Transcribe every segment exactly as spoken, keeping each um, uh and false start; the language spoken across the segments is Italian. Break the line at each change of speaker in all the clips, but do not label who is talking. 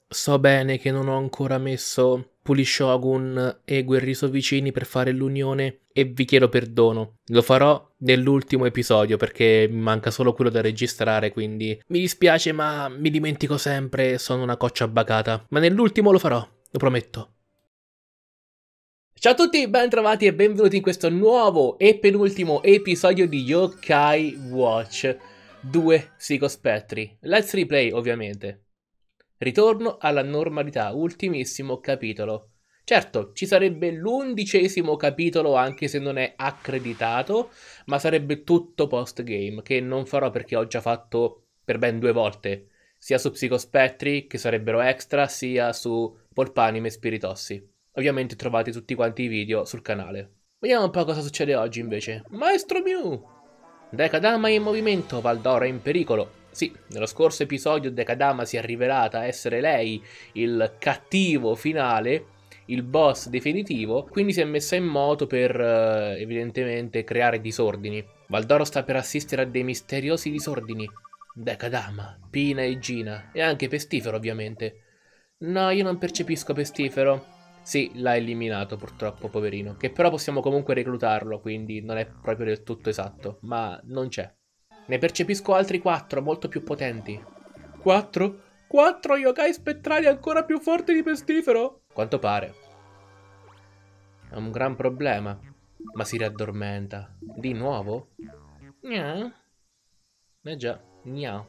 So bene che non ho ancora messo Pulishogun e Guerriso vicini per fare l'unione e vi chiedo perdono. Lo farò nell'ultimo episodio perché mi manca solo quello da registrare, quindi mi dispiace ma mi dimentico sempre, sono una coccia bacata. Ma nell'ultimo lo farò, lo prometto. Ciao a tutti, ben trovati e benvenuti in questo nuovo e penultimo episodio di Yokai Watch due Psicospettri. Let's replay, ovviamente. Ritorno alla normalità, ultimissimo capitolo. Certo, ci sarebbe l'undicesimo capitolo anche se non è accreditato, ma sarebbe tutto post-game, che non farò perché ho già fatto per ben due volte, sia su Psicospettri, che sarebbero extra, sia su Polpanime e Spiritossi. Ovviamente trovate tutti quanti i video sul canale. Vediamo un po' cosa succede oggi invece. Maestro Mew! Dekadama è in movimento, Valdora è in pericolo. Sì, nello scorso episodio Dekadama si è rivelata essere lei il cattivo finale, il boss definitivo, quindi si è messa in moto per eh, evidentemente creare disordini. Valdoro sta per assistere a dei misteriosi disordini. Dekadama, Pina e Gina, e anche Pestifero ovviamente. No, io non percepisco Pestifero. Sì, l'ha eliminato purtroppo, poverino. Che però possiamo comunque reclutarlo, quindi non è proprio del tutto esatto. Ma non c'è. Ne percepisco altri quattro, molto più potenti. Quattro? Quattro yokai spettrali ancora più forti di Pestifero? Quanto pare. È un gran problema. Ma si riaddormenta. Di nuovo? Gna. Eh già, gna.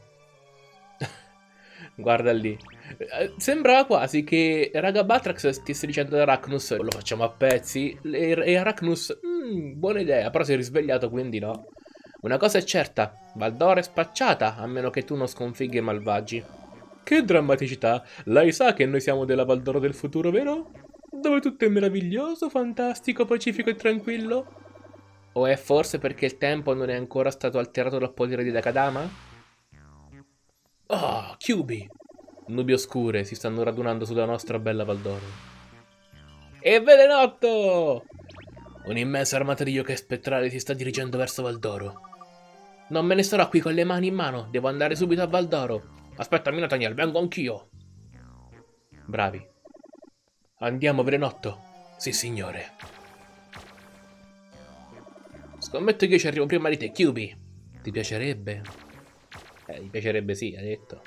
Guarda lì. Eh, Sembrava quasi che Raga Batrax stesse dicendo ad Arachnus lo facciamo a pezzi e, e Arachnus "Mm, buona idea", però si è risvegliato, quindi no. Una cosa è certa, Valdora è spacciata a meno che tu non sconfigga i malvagi. Che drammaticità. Lei sa che noi siamo della Valdora del futuro, vero? Dove tutto è meraviglioso, fantastico, pacifico e tranquillo? O è forse perché il tempo non è ancora stato alterato dal potere di Dakadama? Oh, Kyubi! Nubi oscure si stanno radunando sulla nostra bella Valdoro. E Velenotto! Un'immensa armata di yokai spettrali si sta dirigendo verso Valdoro. Non me ne starò qui con le mani in mano, devo andare subito a Valdoro. Aspettami, Nathaniel, vengo anch'io. Bravi. Andiamo, Velenotto. Sì, signore. Scommetto che io ci arrivo prima di te, Kyubi. Ti piacerebbe? Eh, ti piacerebbe sì, hai detto.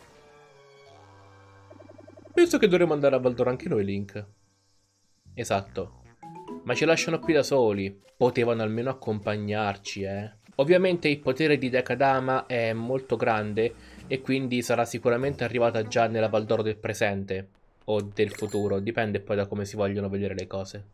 Penso che dovremmo andare a Valdoro anche noi, Link. Esatto. Ma ci lasciano qui da soli. Potevano almeno accompagnarci, eh. Ovviamente il potere di Dekadama è molto grande e quindi sarà sicuramente arrivata già nella Valdoro del presente o del futuro, dipende poi da come si vogliono vedere le cose.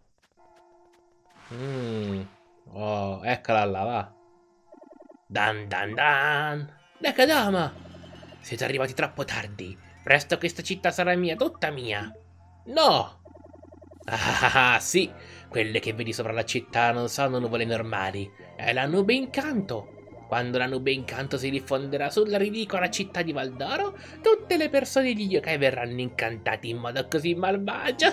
Mmm. Oh, eccola là, va. Dan dan dan. Dekadama! Siete arrivati troppo tardi. Presto questa città sarà mia, tutta mia. No! Ah, ah, sì, quelle che vedi sopra la città non sono nuvole normali, è la nube incanto. Quando la nube incanto si diffonderà sulla ridicola città di Valdoro, tutte le persone di yokai verranno incantate in modo così malvagio.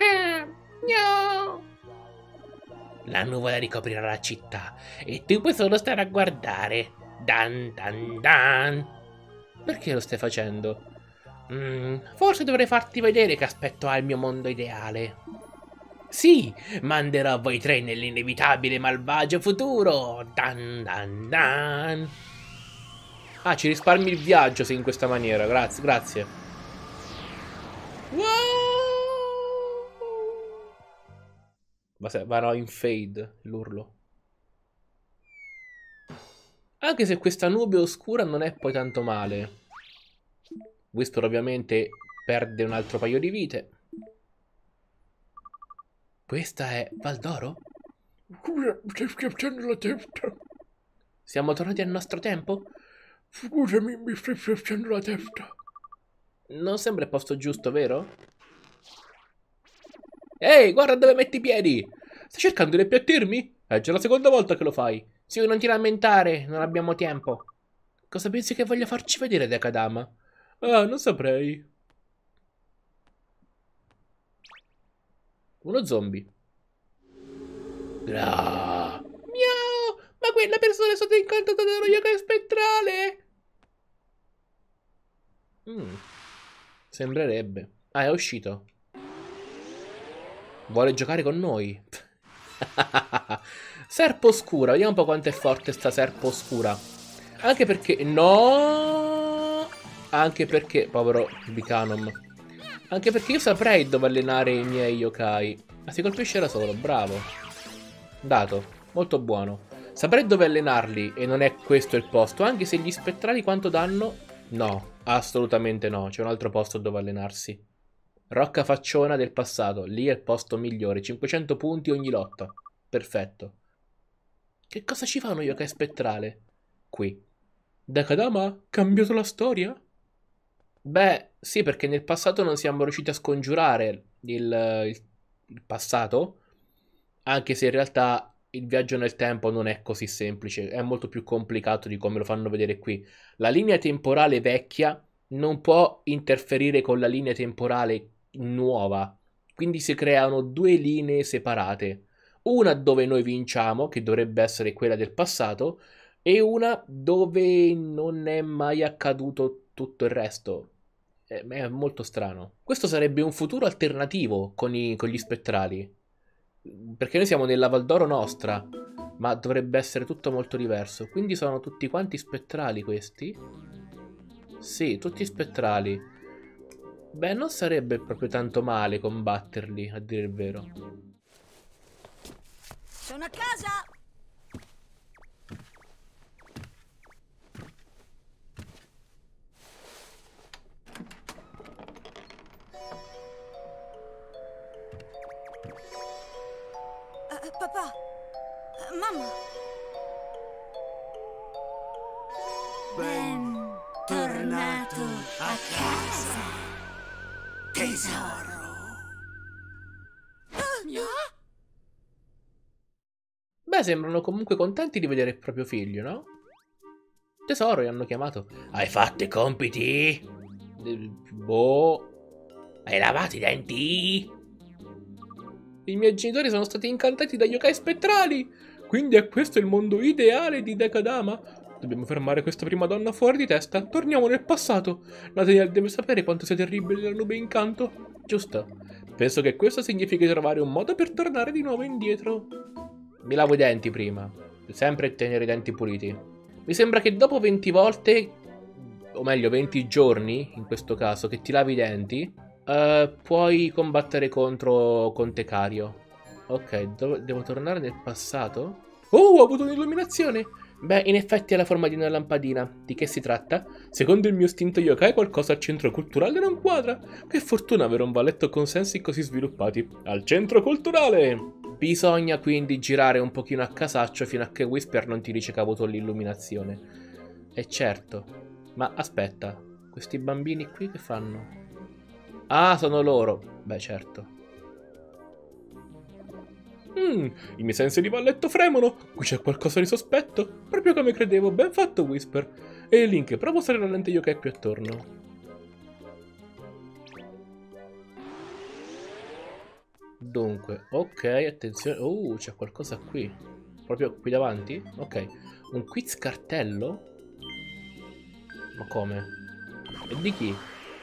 No! La nuvola ricoprirà la città e tu puoi solo stare a guardare. Dan dan dan. Perché lo stai facendo? Mm, forse dovrei farti vedere che aspetto al mio mondo ideale. Sì, manderò voi tre nell'inevitabile malvagio futuro. Dan dan dan. Ah, ci risparmi il viaggio se in questa maniera. Grazie, grazie. Wow! Ma se vanno in fade l'urlo. Anche se questa nube oscura non è poi tanto male. Whisper ovviamente perde un altro paio di vite. Questa è Valdoro?
Stai schiacciando la testa.
Siamo tornati al nostro tempo?
Scusami, mi stai schiacciando la testa.
Non sembra il posto giusto, vero? Ehi, guarda dove metti i piedi! Stai cercando di appiattirmi? È già la seconda volta che lo fai. Sì, non ti lamentare, non abbiamo tempo. Cosa pensi che voglia farci vedere, Dekadama? Ah, non saprei. Uno zombie. No. Miau! Ma quella persona è stata incantata da uno yokai spettrale! Mm. Sembrerebbe. Ah, è uscito. Vuole giocare con noi. Serpo oscura. Vediamo un po' quanto è forte sta serpo oscura. Anche perché... No! Anche perché... Povero Bicanom. Anche perché io saprei dove allenare i miei yokai. Ma si colpisce da solo. Bravo. Dato. Molto buono. Saprei dove allenarli e non è questo il posto. Anche se gli spettrali quanto danno? No. Assolutamente no. C'è un altro posto dove allenarsi. Rocca Facciona del passato. Lì è il posto migliore. cinquecento punti ogni lotta. Perfetto. Che cosa ci fa uno yokai spettrale? Qui. Dakadama ha cambiato la storia? Beh, sì, perché nel passato non siamo riusciti a scongiurare il, il, il passato. Anche se in realtà il viaggio nel tempo non è così semplice. È molto più complicato di come lo fanno vedere qui. La linea temporale vecchia non può interferire con la linea temporale nuova, quindi si creano due linee separate, una dove noi vinciamo, che dovrebbe essere quella del passato, e una dove non è mai accaduto tutto il resto. È, è molto strano. Questo sarebbe un futuro alternativo con, i, con gli spettrali, perché noi siamo nella Valdoro nostra, ma dovrebbe essere tutto molto diverso. Quindi sono tutti quanti spettrali questi? Sì, tutti spettrali. Beh, non sarebbe proprio tanto male combatterli, a dire il vero.
Sono a casa! Uh, papà! Uh, mamma! Bentornato a casa! Tesoro.
Beh, sembrano comunque contenti di vedere il proprio figlio, no? Tesoro, gli hanno chiamato. Hai fatto i compiti? Eh, Boh. Hai lavato i denti? I miei genitori sono stati incantati dagli yokai spettrali. Quindi è questo il mondo ideale di Dekadama? Dobbiamo fermare questa prima donna fuori di testa. Torniamo nel passato. Nathaniel deve sapere quanto sia terribile la nube incanto. Giusto. Penso che questo significhi trovare un modo per tornare di nuovo indietro. Mi lavo i denti prima. Sempre tenere i denti puliti. Mi sembra che dopo venti volte, o meglio venti giorni, in questo caso, che ti lavi i denti, uh, puoi combattere contro Conte Cario. Ok, devo tornare nel passato? Oh, ho avuto un'illuminazione! Beh, in effetti è la forma di una lampadina. Di che si tratta? Secondo il mio istinto yokai qualcosa al centro culturale non quadra. Che fortuna avere un valetto con sensi così sviluppati. Al centro culturale! Bisogna quindi girare un pochino a casaccio fino a che Whisper non ti dice che ha avuto l'illuminazione. E certo. Ma aspetta, questi bambini qui che fanno? Ah, sono loro. Beh, certo. Mm, i miei sensi di valletto fremono. Qui c'è qualcosa di sospetto. Proprio come credevo. Ben fatto, Whisper. E Link, provo a usare la lente yokai qui attorno. Dunque, ok, attenzione. Oh, c'è qualcosa qui. Proprio qui davanti? Ok. Un quiz cartello? Ma come? E di chi?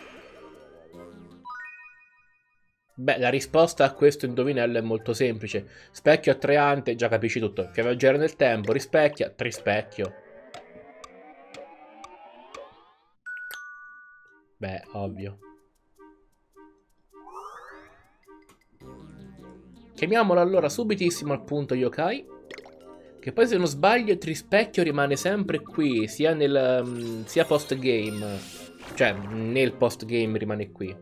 Beh, la risposta a questo indovinello è molto semplice. Specchio attraente, già capisci tutto. Viaggiare nel tempo, rispecchia, trispecchio. Beh, ovvio. Chiamiamolo allora subitissimo al punto yokai. Che poi se non sbaglio trispecchio rimane sempre qui, sia nel um, sia post game. Cioè, nel post game rimane qui.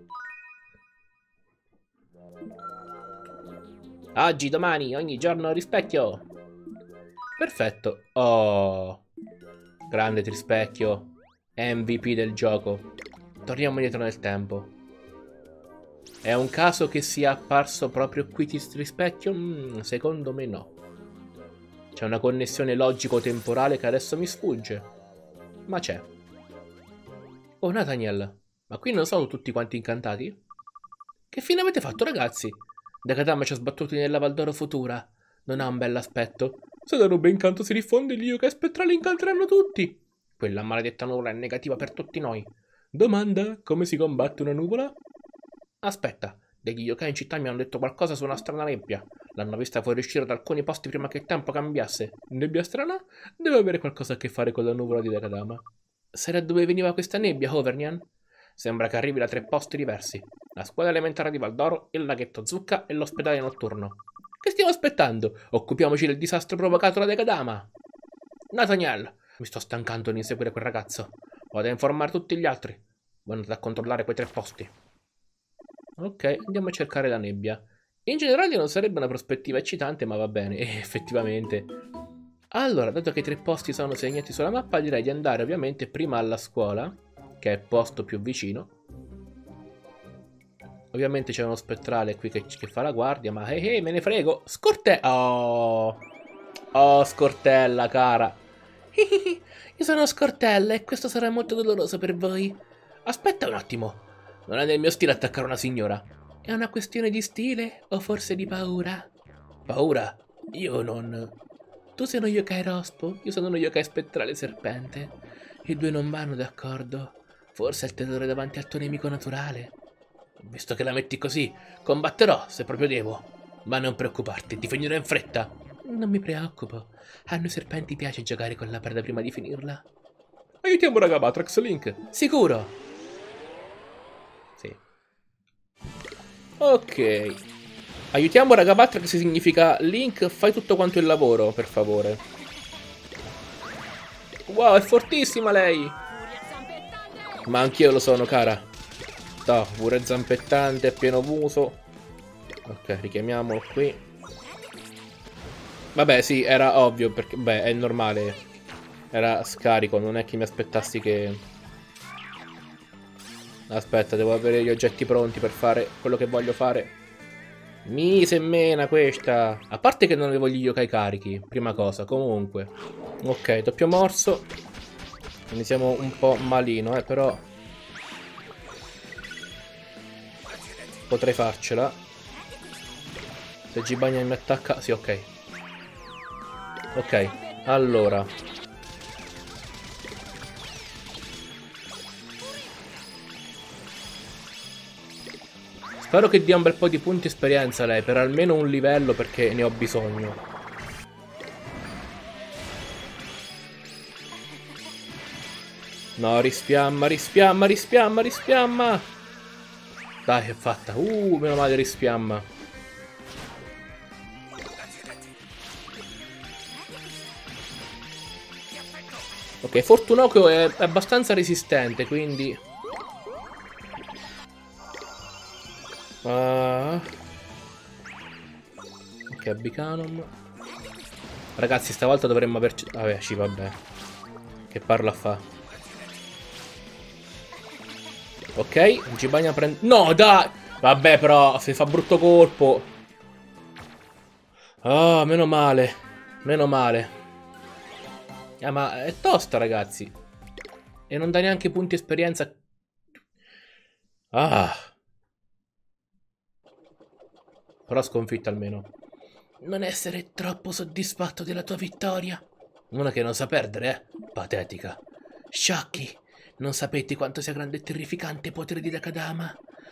Oggi, domani, ogni giorno rispecchio. Perfetto. Oh, grande trispecchio. M V P del gioco. Torniamo indietro nel tempo. È un caso che sia apparso proprio qui trispecchio? Mm, secondo me no. C'è una connessione logico-temporale che adesso mi sfugge. Ma c'è. Oh, Nathaniel. Ma qui non sono tutti quanti incantati? Che fine avete fatto, ragazzi? Dakadama ci ha sbattuti nella Valdoro futura. Non ha un bell'aspetto. Se la nube incanto si diffonde, gli yokai spettrali incanteranno tutti. Quella maledetta nuvola è negativa per tutti noi. Domanda, come si combatte una nuvola? Aspetta, degli yokai in città mi hanno detto qualcosa su una strana nebbia. L'hanno vista fuoriuscire da alcuni posti prima che il tempo cambiasse. Nebbia strana? Deve avere qualcosa a che fare con la nuvola di Dekadama. Sai da dove veniva questa nebbia, Hovernian? Sembra che arrivi da tre posti diversi. La scuola elementare di Valdoro, il laghetto Zucca e l'ospedale notturno. Che stiamo aspettando? Occupiamoci del disastro provocato da Dekadama. Nathaniel, mi sto stancando di inseguire quel ragazzo. Vado a informare tutti gli altri. Voi andate a controllare quei tre posti. Ok, andiamo a cercare la nebbia. In generale non sarebbe una prospettiva eccitante, ma va bene, e effettivamente. Allora, dato che i tre posti sono segnati sulla mappa, direi di andare ovviamente prima alla scuola, che è il posto più vicino. Ovviamente c'è uno spettrale qui che, che fa la guardia, ma ehi, hey, me ne frego. Scortella! Oh! Oh, Scortella, cara. Io sono Scortella e questo sarà molto doloroso per voi. Aspetta un attimo. Non è nel mio stile attaccare una signora. È una questione di stile o forse di paura? Paura? Io non... Tu sei uno yokai rospo, io sono uno yokai spettrale serpente. I due non vanno d'accordo. Forse è il terrore davanti al tuo nemico naturale. Visto che la metti così, combatterò se proprio devo. Ma non preoccuparti, ti finirò in fretta. Non mi preoccupo. A noi serpenti piace giocare con la preda prima di finirla. Aiutiamo Ragabatrax, Link. Sicuro. Sì. Ok. Aiutiamo Ragabatrax significa Link, fai tutto quanto il lavoro, per favore. Wow, è fortissima lei. Ma anch'io lo sono, cara. No, pure zampettante, pieno muso. Ok, richiamiamolo qui. Vabbè, sì, era ovvio, perché, beh, è normale. Era scarico, non è che mi aspettassi che... Aspetta, devo avere gli oggetti pronti per fare quello che voglio fare. Mi se mena questa. A parte che non avevo gli yokai carichi, prima cosa, comunque. Ok, doppio morso. Iniziamo un po' malino, eh, però... Potrei farcela. Se Gibagna mi attacca... Sì, ok. Ok, allora. Spero che dia un bel po' di punti esperienza lei, per almeno un livello, perché ne ho bisogno. No, rispiamma, rispiamma, rispiamma, rispiamma. Dai, è fatta. Uh, meno male rispiamma. Ok, Fortunoco è abbastanza resistente, quindi... Uh... Ok, Bicanum. Ragazzi, stavolta dovremmo averci... Vabbè, sì, vabbè. Che parla a fa. Ok, Gibagna prende... No, dai! Vabbè, però, se fa brutto colpo... Ah, oh, meno male. Meno male. Ah, ma è tosta, ragazzi. E non dà neanche punti esperienza. Ah. Però sconfitta almeno. Non essere troppo soddisfatto della tua vittoria. Una che non sa perdere, eh? Patetica. Sciocchi. Non sapete quanto sia grande e terrificante il potere di Dekadama.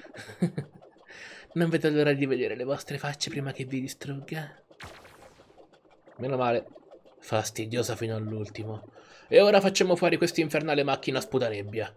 Non vedo l'ora di vedere le vostre facce prima che vi distrugga. Meno male. Fastidiosa fino all'ultimo. E ora facciamo fuori questa infernale macchina sputanebbia.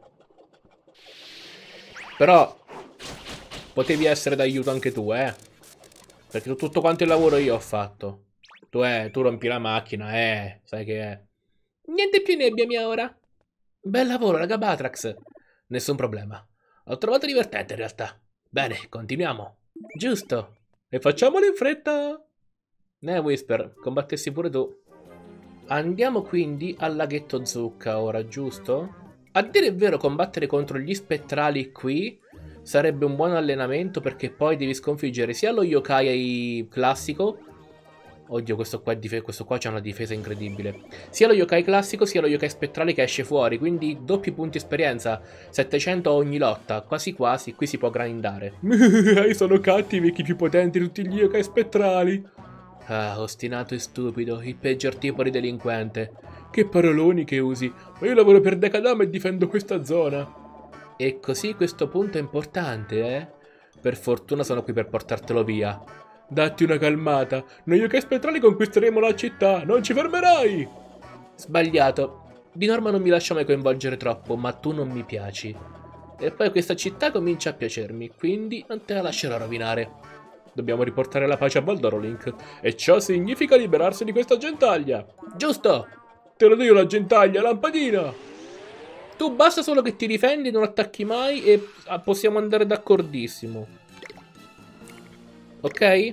Però potevi essere d'aiuto anche tu, eh. Perché tutto quanto il lavoro io ho fatto. Tu, eh, tu rompi la macchina, eh. Sai che è. Niente più nebbia mia ora. Bel lavoro, Ragabatrax. Nessun problema. Ho trovato divertente in realtà. Bene, continuiamo. Giusto. E facciamolo in fretta. Eh, Whisper, combattessi pure tu. Andiamo quindi al laghetto Zucca ora, giusto? A dire il vero, combattere contro gli spettrali qui sarebbe un buon allenamento, perché poi devi sconfiggere sia lo yokai classico. Oddio, questo qua, questo qua c'ha una difesa incredibile. Sia lo yokai classico sia lo yokai spettrale che esce fuori, quindi doppi punti esperienza, settecento a ogni lotta, quasi quasi, qui si può grindare. Sono cattivi, chi più potenti di tutti gli yokai spettrali. Ah, ostinato e stupido, il peggior tipo di delinquente. Che paroloni che usi, ma io lavoro per Dekadama e difendo questa zona. E così questo punto è importante, eh? Per fortuna sono qui per portartelo via. Datti una calmata. Noi yokai spettrali conquisteremo la città. Non ci fermerai! Sbagliato. Di norma non mi lascio mai coinvolgere troppo, ma tu non mi piaci. E poi questa città comincia a piacermi, quindi non te la lascerò rovinare. Dobbiamo riportare la pace a Valdoro, Link. E ciò significa liberarsi di questa gentaglia. Giusto! Te lo do io la gentaglia, lampadina! Tu basta solo che ti difendi, non attacchi mai e possiamo andare d'accordissimo. Ok?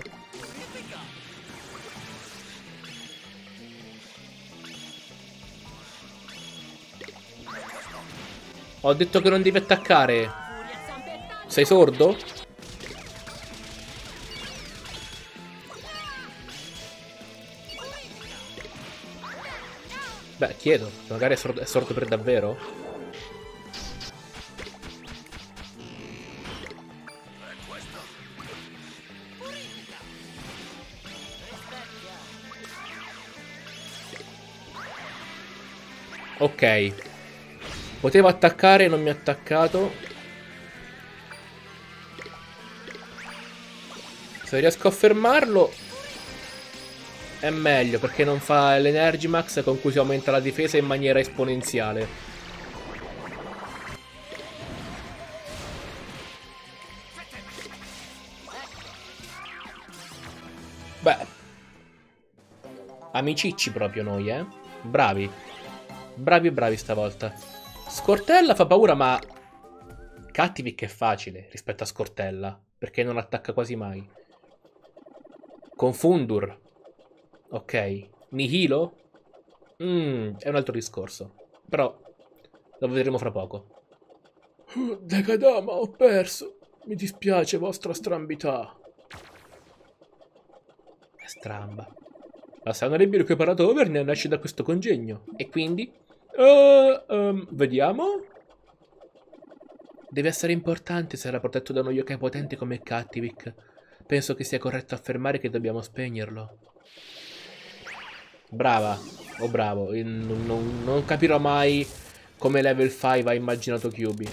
Ho detto che non devi attaccare. Sei sordo? Beh, chiedo, magari è sordo, è sordo per davvero? Ok. Potevo attaccare e non mi ha attaccato. Se riesco a fermarlo è meglio, perché non fa l'Energy Max con cui si aumenta la difesa in maniera esponenziale. Beh, amicicci proprio noi, eh. Bravi. Bravi e bravi stavolta. Scortella fa paura, ma Cattivic è facile rispetto a Scortella, perché non attacca quasi mai. Confundur. Ok. Nihilo? Mmm, è un altro discorso. Però lo vedremo fra poco.
Dekadama, ho perso. Mi dispiace, vostra strambità.
È stramba. La sana nebbia recuperato Overne nasce da questo congegno. E quindi? Uh, um, vediamo. Deve essere importante se era protetto da uno yokai potente come Cattivic. Penso che sia corretto affermare che dobbiamo spegnerlo. Brava. O bravo. Non, non, non capirò mai come level cinque ha immaginato Kyubi.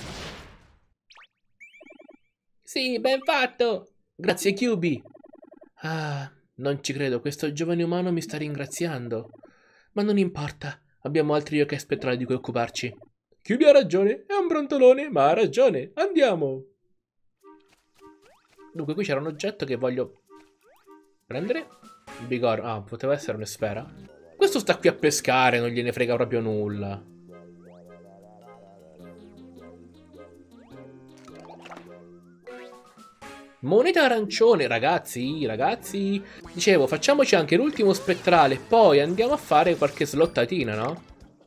Sì, ben fatto. Grazie Kyubi. Ah, non ci credo. Questo giovane umano mi sta ringraziando. Ma non importa. Abbiamo altri yokai spettrali di cui occuparci. Kyubi ha ragione. È un brontolone, ma ha ragione. Andiamo. Dunque, qui c'era un oggetto che voglio prendere. Il bigorno. Ah, poteva essere una sfera. Questo sta qui a pescare, non gliene frega proprio nulla. Moneta arancione, ragazzi, ragazzi. Dicevo, facciamoci anche l'ultimo spettrale, poi andiamo a fare qualche slottatina, no?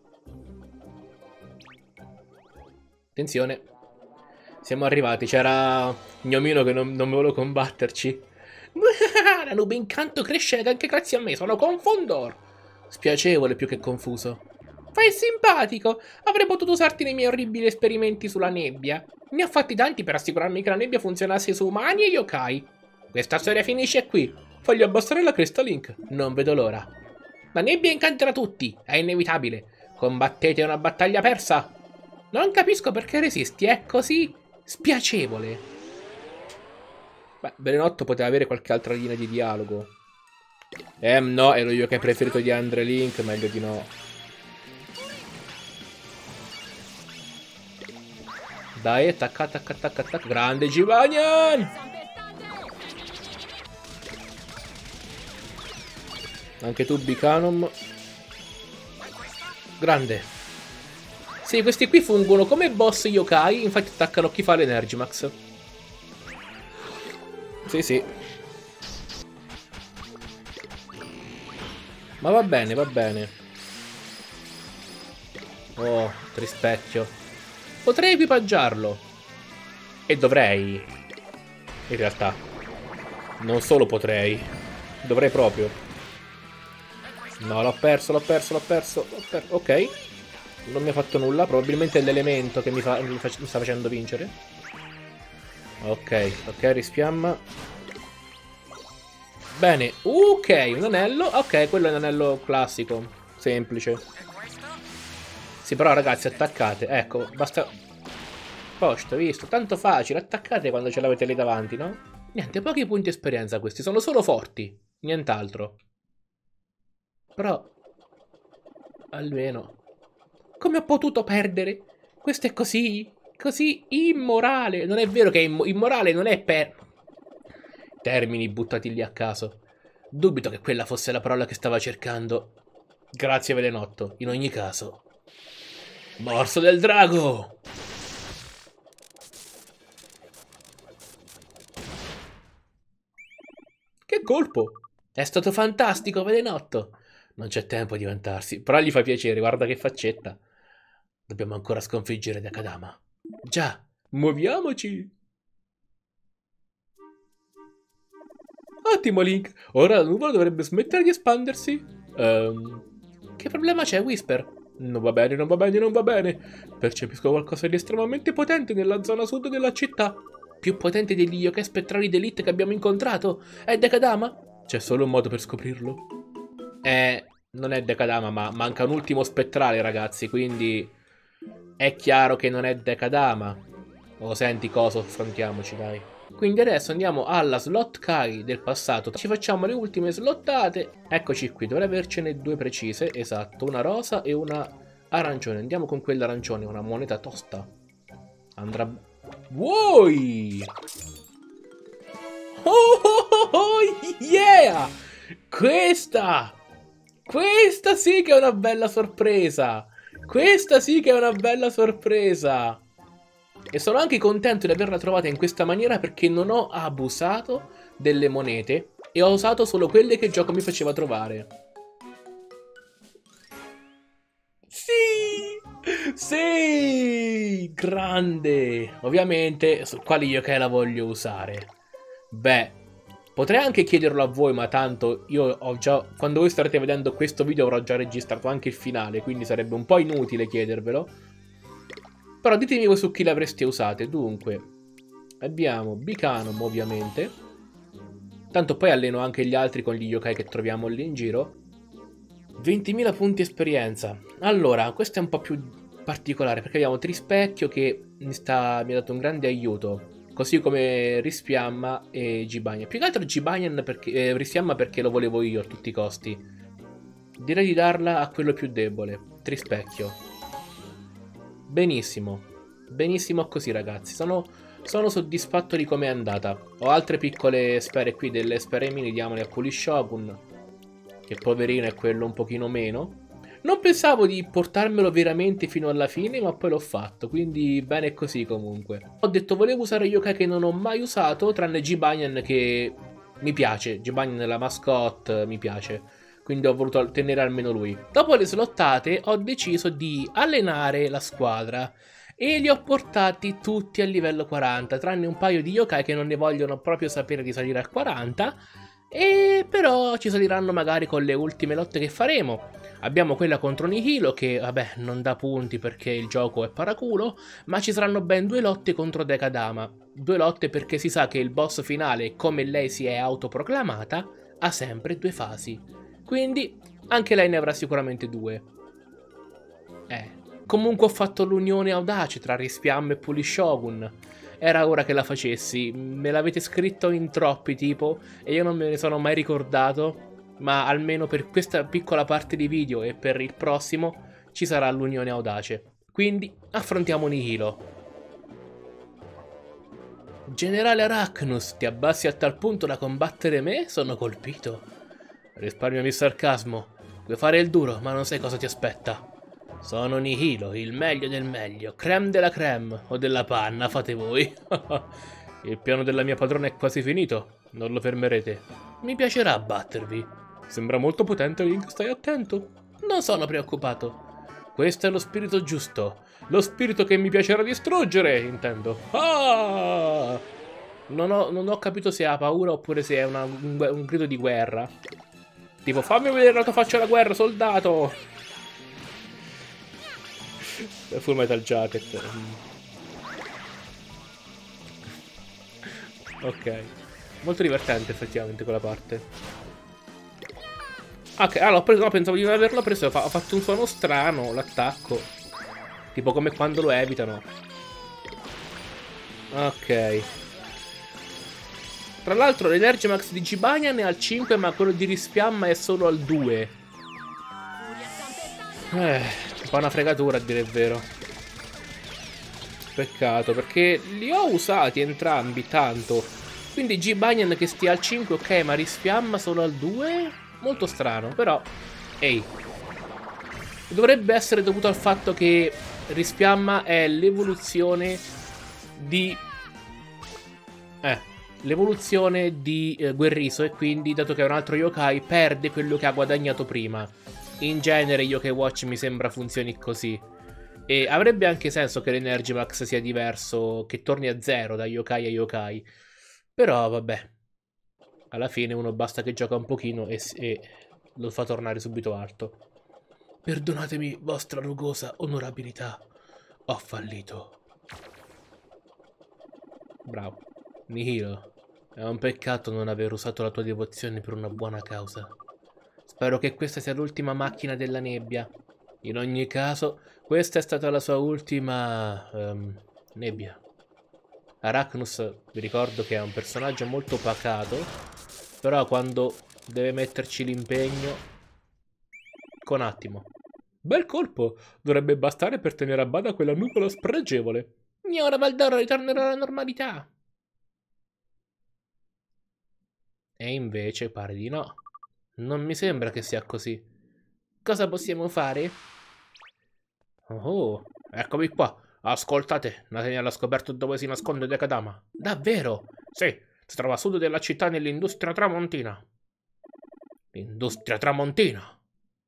Attenzione. Siamo arrivati, c'era Gnomino che non, non volevo combatterci. La nube incanto cresce anche grazie a me, sono Confundor. Spiacevole più che confuso. Fai il simpatico. Avrei potuto usarti nei miei orribili esperimenti sulla nebbia. Ne ho fatti tanti per assicurarmi che la nebbia funzionasse su umani e yokai. Questa storia finisce qui. Fagli abbassare la cresta, Link. Non vedo l'ora. La nebbia incanterà tutti, è inevitabile. Combattete una battaglia persa. Non capisco perché resisti, è così spiacevole. Beh, Belenotto poteva avere qualche altra linea di dialogo. Eh no, è lo yokai preferito di Andre Link, meglio di no. Dai, attacca, attacca, attacca, attacca. Grande Givanian! Anche tu, Bicanom. Grande. Sì, questi qui fungono come boss yokai, infatti attaccano chi fa l'Energimax. Sì, sì. Ma va bene, va bene. Oh, trispecchio. Potrei equipaggiarlo. E dovrei. In realtà. Non solo potrei. Dovrei proprio. No, l'ho perso, l'ho perso, l'ho perso. Per... Ok. Non mi ha fatto nulla. Probabilmente è l'elemento che mi, fa... mi, fa... mi sta facendo vincere. Ok, ok, risfiamma. Bene, ok, un anello. Ok, quello è un anello classico. Semplice. Sì, però ragazzi, attaccate. Ecco, basta... Posto, visto? Tanto facile, attaccate quando ce l'avete lì davanti, no? Niente, pochi punti esperienza questi, sono solo forti, nient'altro. Però, almeno... Come ho potuto perdere? Questo è così, così immorale. Non è vero che è imm immorale, non è per... Termini buttati lì a caso. Dubito che quella fosse la parola che stava cercando. Grazie, Velenotto, in ogni caso. Morso del drago! Che colpo! È stato fantastico, Velenotto! Non c'è tempo di vantarsi, però gli fa piacere, guarda che faccetta. Dobbiamo ancora sconfiggere Dekadama. Già, muoviamoci! Ottimo, Link! Ora la nuvola dovrebbe smettere di espandersi. Um, che problema c'è, Whisper? Non va bene, non va bene, non va bene. Percepisco qualcosa di estremamente potente nella zona sud della città. Più potente degli yokai spettrali d'elite che abbiamo incontrato. È Dekadama? C'è solo un modo per scoprirlo. Eh, non è Dekadama, ma manca un ultimo spettrale, ragazzi, quindi è chiaro che non è Dekadama. Oh, senti cosa, affrontiamoci, dai. Quindi adesso andiamo alla slot Kai del passato. Ci facciamo le ultime slottate. Eccoci qui, dovrei avercene due precise, esatto, una rosa e una arancione. Andiamo con quella arancione, una moneta tosta. Andrà... Vuoi? Oh, oh, oh, oh, yeah! Questa! Questa sì che è una bella sorpresa! Questa sì che è una bella sorpresa! E sono anche contento di averla trovata in questa maniera perché non ho abusato delle monete e ho usato solo quelle che il gioco mi faceva trovare. Sì! Sì! Grande! Ovviamente, su quali yokai la voglio usare? Beh, potrei anche chiederlo a voi, ma tanto io ho già... Quando voi starete vedendo questo video avrò già registrato anche il finale, quindi sarebbe un po' inutile chiedervelo. Però ditemi voi su chi l'avreste usate. Dunque, abbiamo Bikanom, ovviamente. Tanto poi alleno anche gli altri con gli yokai che troviamo lì in giro. ventimila punti esperienza. Allora, questo è un po' più particolare perché abbiamo Trispecchio che mi, sta, mi ha dato un grande aiuto. Così come Rispiamma e Gibanyan. Più che altro Gibanyan perché, eh, Rispiamma perché lo volevo io a tutti i costi. Direi di darla a quello più debole, Trispecchio. Benissimo. Benissimo così, ragazzi. Sono, sono soddisfatto di come è andata. Ho altre piccole sfere qui, delle sfere mini, diamole a Pulishogun, che poverino è quello un pochino meno. Non pensavo di portarmelo veramente fino alla fine, ma poi l'ho fatto, quindi bene così comunque. Ho detto volevo usare yokai che non ho mai usato, tranne Gibanyan che mi piace. Gibanyan è la mascotte, mi piace. Quindi ho voluto tenere almeno lui. Dopo le slottate ho deciso di allenare la squadra e li ho portati tutti a livello quaranta, tranne un paio di yokai che non ne vogliono proprio sapere di salire al quaranta. E però ci saliranno magari con le ultime lotte che faremo. Abbiamo quella contro Nihilo che vabbè non dà punti perché il gioco è paraculo, ma ci saranno ben due lotte contro Dekadama. Due lotte perché si sa che il boss finale, come lei si è autoproclamata, ha sempre due fasi. Quindi anche lei ne avrà sicuramente due. Eh, comunque ho fatto l'unione audace tra Rispiamma e Pulishogun. Era ora che la facessi. Me l'avete scritto in troppi tipo e io non me ne sono mai ricordato. Ma almeno per questa piccola parte di video e per il prossimo ci sarà l'unione audace. Quindi affrontiamo Nihilo. Generale Arachnus, ti abbassi a tal punto da combattere me? Sono colpito. Risparmiami il sarcasmo. Vuoi fare il duro, ma non sai cosa ti aspetta. Sono Nihilo, il meglio del meglio, creme della creme, o della panna, fate voi. Il piano della mia padrona è quasi finito, non lo fermerete. Mi piacerà battervi. Sembra molto potente, Link, stai attento. Non sono preoccupato. Questo è lo spirito giusto, lo spirito che mi piacerà distruggere, intendo. Ah! Non ho, non ho capito se ha paura oppure se è una, un, un grido di guerra. Tipo, fammi vedere la tua faccia alla guerra, soldato! Full Metal Jacket. Ok. Molto divertente effettivamente quella parte. Ok, allora ho preso, no, pensavo di non averlo preso, ho fatto un suono strano, l'attacco. Tipo come quando lo evitano. Ok. Tra l'altro l'Energimax di Jibanyan è al cinque, ma quello di Risfiamma è solo al due. Eh, un po' una fregatura a dire il vero. Peccato, perché li ho usati entrambi tanto. Quindi Jibanyan che stia al cinque, ok, ma Risfiamma solo al due? Molto strano, però... Ehi. Dovrebbe essere dovuto al fatto che Risfiamma è l'evoluzione di... Eh... L'evoluzione di eh, Guerriso, e quindi, dato che è un altro yokai, perde quello che ha guadagnato prima. In genere Yokai Watch mi sembra funzioni così. E avrebbe anche senso che l'Energimax sia diverso, che torni a zero da yokai a yokai. Però vabbè, alla fine uno basta che gioca un pochino e, e lo fa tornare subito alto. Perdonatemi, vostra rugosa onorabilità. Ho fallito. Bravo. Nihilo, è un peccato non aver usato la tua devozione per una buona causa. Spero che questa sia l'ultima macchina della nebbia. In ogni caso, questa è stata la sua ultima... Um, nebbia. Arachnus, vi ricordo che è un personaggio molto pacato, però quando deve metterci l'impegno... Con attimo. Bel colpo! Dovrebbe bastare per tenere a bada quella nuvola spregevole. E ora Valdoro ritornerà alla normalità. E invece pare di no. Non mi sembra che sia così. Cosa possiamo fare? Oh, eccomi qua. Ascoltate, Nathaniel ha scoperto dove si nasconde Dekadama. Davvero? Sì, si trova a sud della città nell'industria tramontina. Industria tramontina?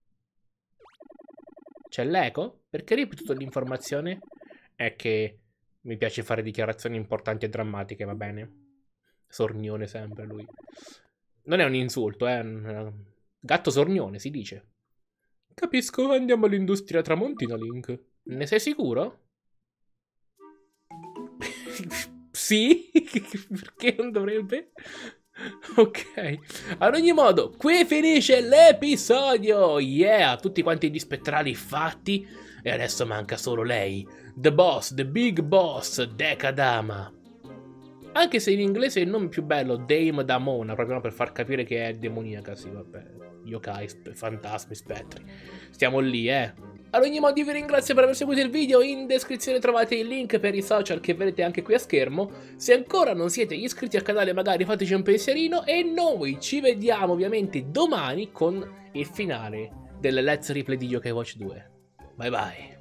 C'è l'eco? Perché hai ripetuto l'informazione? È che mi piace fare dichiarazioni importanti e drammatiche, va bene? Sornione sempre lui. Non è un insulto, è un gatto sornione, si dice. Capisco, andiamo all'industria tramontina, Link. Ne sei sicuro? Sì? Perché non dovrebbe? Ok. Ad ogni modo, qui finisce l'episodio. Yeah, tutti quanti gli spettrali fatti. E adesso manca solo lei. The boss, the big boss, Dekadama. Anche se in inglese è il nome più bello, Dame Damona, proprio per far capire che è demoniaca, sì, vabbè. Yokai, sp fantasmi, spettri. Stiamo lì, eh. Ad ogni modo, vi ringrazio per aver seguito il video. In descrizione trovate il link per i social che vedete anche qui a schermo. Se ancora non siete iscritti al canale, magari fateci un pensierino. E noi ci vediamo ovviamente domani con il finale del Let's Replay di Yokai Watch due. Bye bye.